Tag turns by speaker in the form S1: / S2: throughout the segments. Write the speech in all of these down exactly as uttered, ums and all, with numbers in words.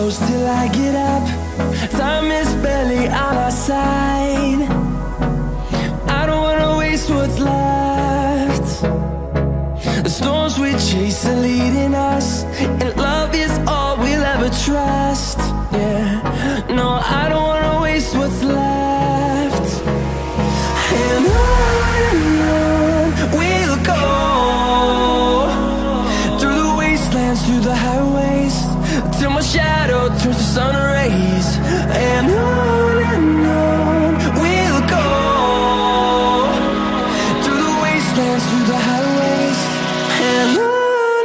S1: close till I get up. Time is barely on our side. I don't wanna waste what's left. The storms we chase are leading us, and love is all we'll ever trust. Yeah, no, I don't wanna waste what's left. And on and on we'll go, through the wastelands, through the highways, till my shadow turns to sun rays. And on and on we'll go, through the wastelands, through the highways, and on.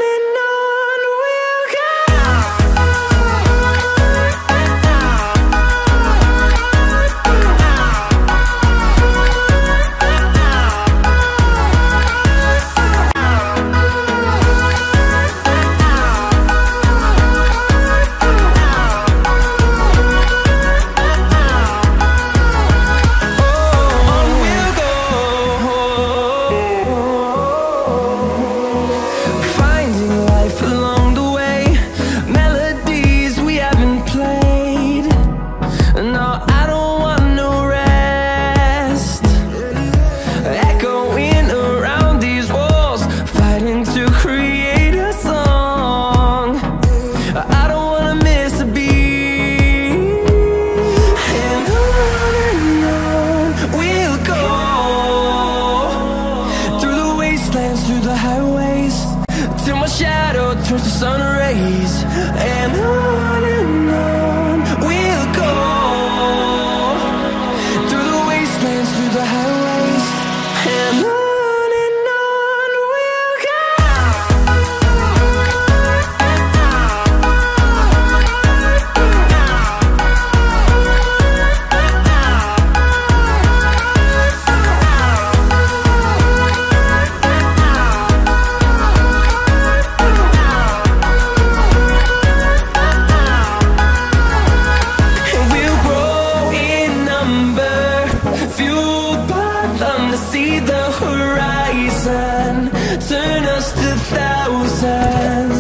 S1: Through the highways, till my shadow turns to sun rays. And on and on we'll go, through the wastelands, through the highways, and on. See the horizon, turn us to thousands.